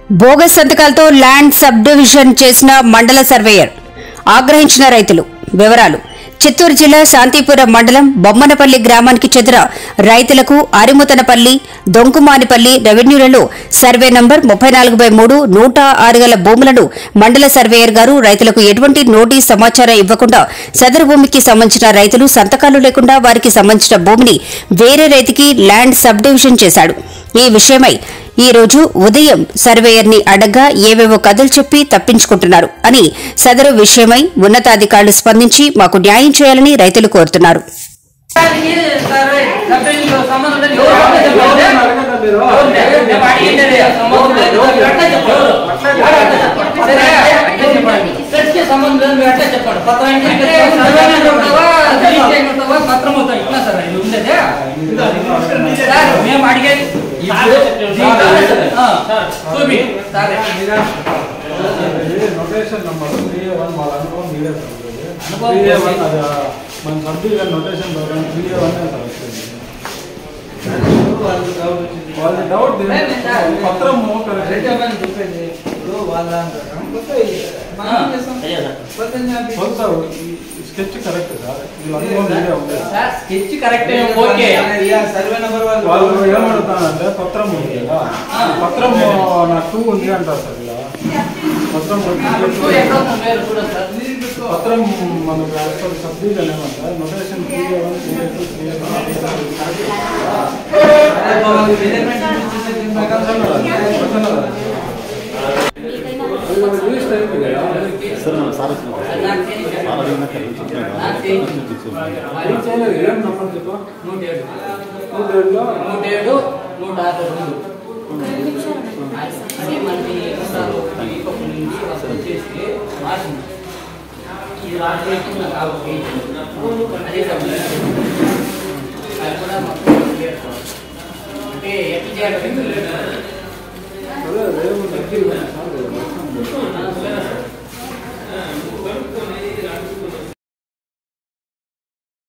Bogus సంతకాలతో land subdivision చేసిన మండల సర్వేయర్ ఆగ్రహించిన రైతులు. వివరాలు: చిత్తూరు జిల్లా శాంతిపురం మండలం బొమ్మనపల్లి గ్రామానికి చెందిన రైతులకు అరిముతనపల్లి, దొంకుమానిపల్లి రెవెన్యూలలో సర్వే నంబర్ 34/3 106 గల భూములను మండల సర్వేయర్ గారు రైతులకు ఎటువంటి నోటీస్ సమాచారం ఇవ్వకుండా సదరు భూమికి సంబంధించిన రైతులు సంతకాలు లేకుండా వారికి సంబంధించిన భూమిని వేరే రైతుకి ల్యాండ్ సబ్ డివిజన్ చేశాడు. ఈ విషయమై ఈ రోజు ఉదయం సర్వేయర్ ని అడగ్గా ఏవేవో కథలు చెప్పి తప్పించుకుంటున్నారు అని సదరు విషయమై ఉన్నతాధికారులు స్పందించి మాకు న్యాయం చేయాలని రైతులు కోరుతున్నారు. నోటేషన్ నంబర్ 3A1 వాళ్ళ అనుభవం మీరే సార్. 3A1 అది మన సబ్డివిజన్ నోటేషన్ ప్రకారం 3A1 సార్ వచ్చింది. వాళ్ళ డౌట్ పత్రం sketch correct sir. Sketch correct survey number వాళ్ళు ఏమడుగుతానంటే పత్రం ఉంది కదా, పత్రం నాకు 2 ఉంది అంటారు సార్. ఇలా పత్రం పత్రం మనకు యాక్చువల్ సబ్డివిజన్ ఏమంటారు నోటేషన్ 3A1 ఏం నంబర్ చెప్పు 107 అదే మనకి ఇది రాత్రి కాబట్టి అదే అది కూడా మొత్తం అంటే ఎట్లా చేయాలి.